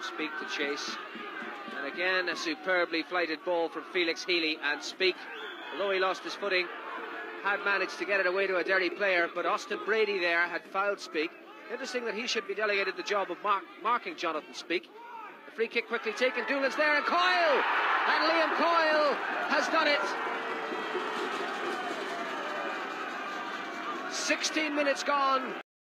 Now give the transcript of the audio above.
for Speak to chase. And again, a superbly flighted ball from Felix Healy, and Speak, although he lost his footing, had managed to get it away to a Derry player, but Austin Brady there had fouled Speak. Interesting that he should be delegated the job of marking Jonathan Speak. The free kick quickly taken, Doolan's there, and Coyle! And Liam Coyle has done it. 16 minutes gone.